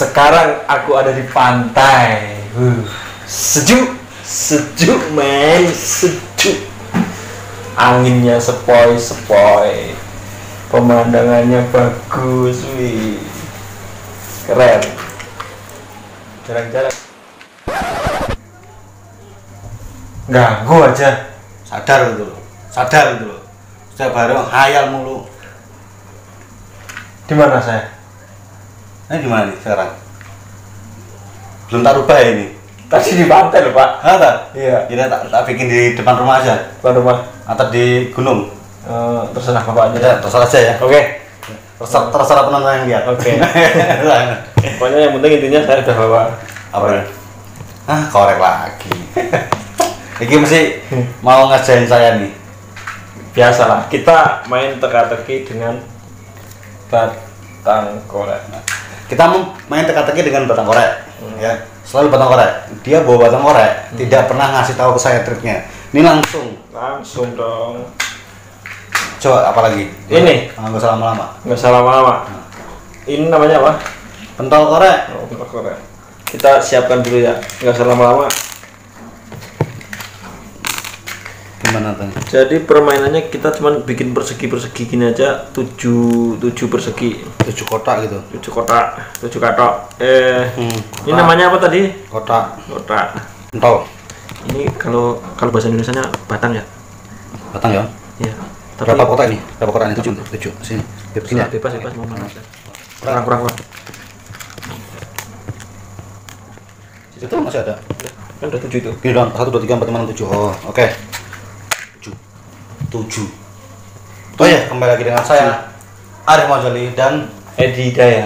Sekarang aku ada di pantai. Sejuk, sejuk men, sejuk. Anginnya sepoi-sepoi. Pemandangannya bagus, wih. Keren. Jarang-jarang ganggu aja. Sadar gitu loh. Sadar gitu loh. Setiap hari hayal mulu. Di mana saya? Ini gimana nih sekarang? Belum tak rubah ya ini. Tadi di pantai loh, Pak. Ada? Iya. Jadi tak bikin di depan rumah aja. Depan rumah. Atau di gunung. Terserah Bapak aja. Ya, terserah aja ya. Oke. Terserah penonton yang lihat. Oke. Pokoknya yang penting intinya saya udah bawa. Apa ya? Korek lagi. Ini mesti mau ngajain saya nih. Biasalah, kita main teka-teki dengan batang korek. Kita main teka-teki dengan batang korek, ya. Selalu batang korek. Dia bawa batang korek, tidak pernah ngasih tahu ke saya triknya. Ini langsung dong. Coba apalagi? Ini? Nggak usah lama-lama. Nggak usah lama-lama. Ini namanya apa? Pentol korek. Oh, pentol korek. Kita siapkan dulu ya, nggak usah lama-lama. Gimana tadi? Jadi permainannya kita cuman bikin persegi-persegi gini aja, 7 persegi. 7 kotak gitu. 7 kotak, 7 katok. Ini namanya apa tadi? Kotak. Pentol. Ini kalau bahasa Indonesianya batang ya? Batang ya? Iya. Berapa kotak ini? Berapa kotak ini? 7. Sini. Begini ya? Bebas mau mana. Kurang. Itu masih ada. Kan udah 7 itu. Gini dong. 1 2 3 4 5 6 7. Oh, oke. 7. Oh ya, kembali lagi dengan saya Arif Mojali dan Edi Daya.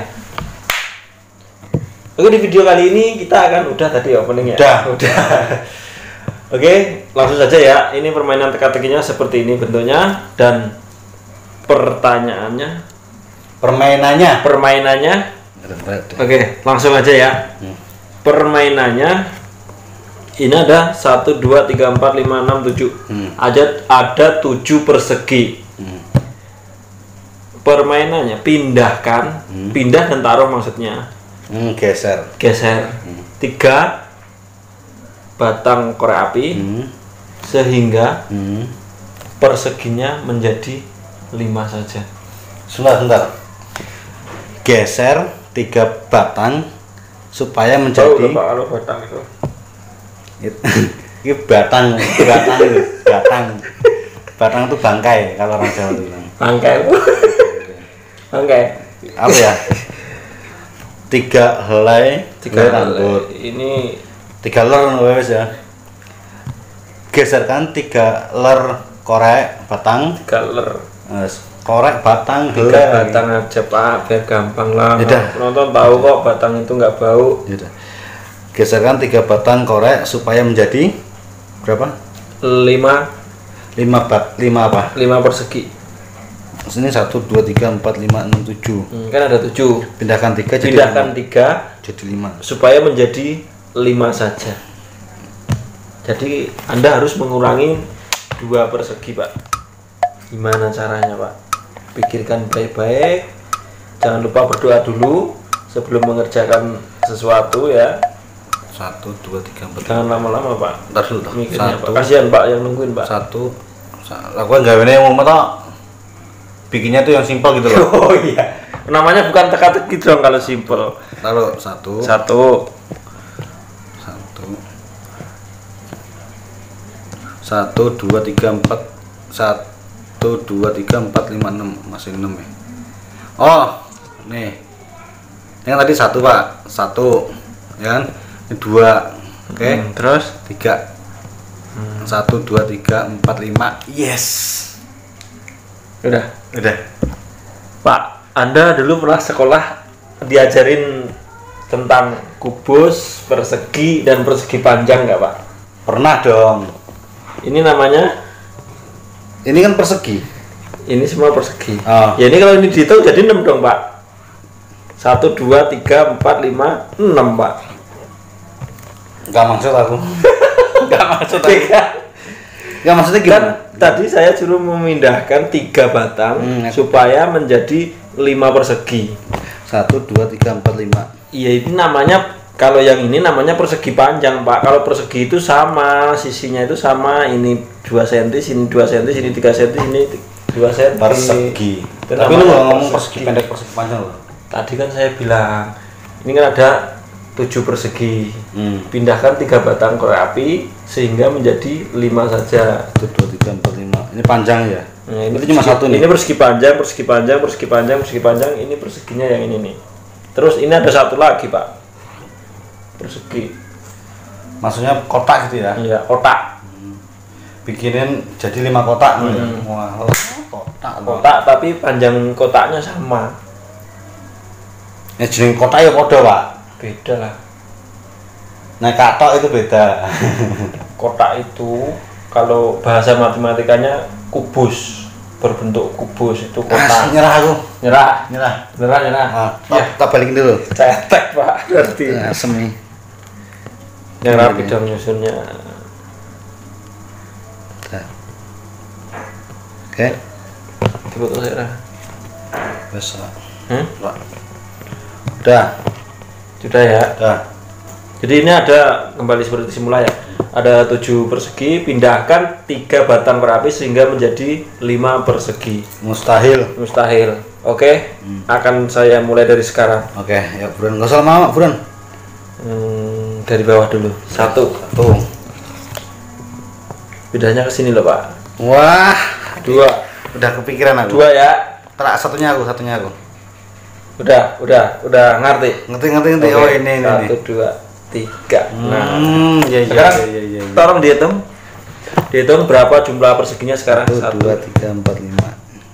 Oke, di video kali ini kita akan udah tadi opening ya. Udah. Oke, langsung saja ya. Ini permainan teka-tekinya seperti ini bentuknya dan pertanyaannya. Permainannya. Oke, langsung aja ya. Permainannya ini ada 1 2 3 4 5 6 7. Ada 7 persegi. Permainannya pindahkan, pindah dan taruh maksudnya. Geser. 3 batang korek api sehingga perseginya menjadi 5 saja. Sebentar. Geser 3 batang supaya menjadi kalau batang itu. Ini batang itu bangkai kalau orang Jawa bilang. Bangkai. Apa ya? 3 helai rambut. Ini 3 ler wes ya. Geserkan 3 ler korek batang. 3 ler. Korek batang 3 batang aja Pak, biar gampang lah. Penonton tahu kok batang itu nggak bau. Yaudah. Geserkan 3 batang korek supaya menjadi berapa? 5 apa? 5 persegi. Sini 1 2 3 4 5 6 7. Kan ada 7. Pindahkan 3 jadi 3 jadi 5. supaya menjadi 5 saja. Jadi Anda harus mengurangi 2 persegi, Pak. Gimana caranya, Pak? Pikirkan baik-baik. Jangan lupa berdoa dulu sebelum mengerjakan sesuatu ya. 1 2 3 4. Jangan lama-lama, Pak. Ntar dulu. Mikirnya, Pak. Kasihan, Pak, yang nungguin, Pak. 1. Aku enggak ini yang mau toh. Bikinnya tuh yang simpel gitu loh. Oh iya. Namanya bukan teka-teki dong kalau simpel. Taruh 1 1 2 3 4 1 2 3 4 5 6 masih 6 ya. Oh, nih. Yang tadi 1, Pak. 1 ya kan? Ini 2. Oke. Terus 3. 1 2 3 4 5. Yes. Udah. Pak, Anda dulu pernah sekolah diajarin tentang kubus, persegi dan persegi panjang nggak, Pak? pernah dong. Ini namanya? Ini kan persegi. Ini semua persegi. Oh. Ya ini kalau ini dihitung jadi 6 dong, Pak. 1 2 3 4 5 6, Pak. Enggak maksud aku. Enggak maksud aku. Enggak maksudnya Kan gimana? tadi saya suruh memindahkan 3 batang supaya menjadi 5 persegi. 1 2 3 4 5. Iya, ini namanya, kalau yang ini namanya persegi panjang, Pak. Kalau persegi itu sama, sisinya itu sama, ini 2 cm, sini 2 cm, sini 3 cm, sini 2 cm. Persegi. Itu Tapi lu namanya ngomong persegi pendek, persegi panjang loh. Tadi kan saya bilang, ini kan ada 7 persegi. Pindahkan 3 batang korek api sehingga menjadi 5 saja. 1 2 3 4 5. Ini panjang ya. Nah, ini Berarti cuma satu nih. Ini persegi panjang, persegi panjang, persegi panjang, persegi panjang. Ini perseginya yang ini nih. Terus ini ada satu lagi, Pak. Persegi. Maksudnya kotak gitu ya. Iya, kotak. Bikinin jadi 5 kotak nih. Wah, kotak. Kotak tapi panjang kotaknya sama. Ya jeneng kotak ya padha, Pak. Beda lah. Nah, katok itu beda. Kotak itu kalau bahasa matematikanya kubus, berbentuk kubus itu kotak. Nyerah aku. Nyerah. Nyerah. Nyerah. Ah, Ya, tak balikin dulu. cetek, Pak. Berarti. Asem nih. Yang rapi dong nyusunnya. Oke. Foto saya. Bisa. Hmm? Udah. Sudah ya. Udah. Jadi ini ada kembali seperti semula ya. Ada 7 persegi, pindahkan 3 batang korek api sehingga menjadi 5 persegi. Mustahil. Mustahil. Oke. Akan saya mulai dari sekarang. Oke, ya Buran. Enggak usah lama, Buran. Dari bawah dulu. Satu. Pindahnya ke sini loh, Pak. Wah, 2. udah kepikiran aku. 2 ya. Tak, satunya aku. Udah ngerti. Ngerti. Oke, Oh, ini. 1 2 3. Nah, Ya. sekarang tolong dihitung. Dihitung berapa jumlah perseginya sekarang? 1 2 3 4 5.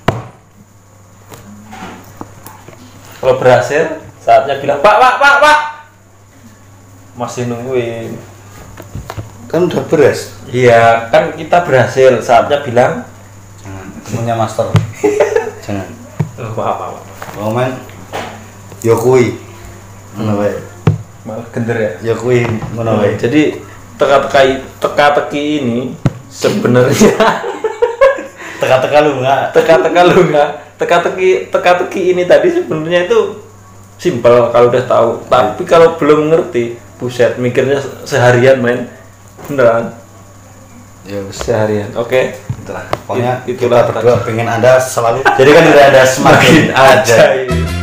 Kalau berhasil, saatnya bilang, Pak. Masih nungguin. Kan udah beres. Iya, kan kita berhasil. Saatnya bilang, Jangan, temunya master. Jangan. maaf. Komen. Yo kuwi. Ngono wae. Malah gender ya. Yo kuwi ngono wae. Jadi teka-teki ini sebenarnya Teka-teka lu enggak? teka-teki ini tadi sebenarnya itu simpel kalau udah tahu. Tapi kalau belum ngerti, buset, mikirnya seharian, men. Beneran. Ya wis. Seharian. Oke. Itulah. Pokoknya Itulah kita berdua pengen Anda selalu Jadi kan udah ada semakin ajaib. ajaib.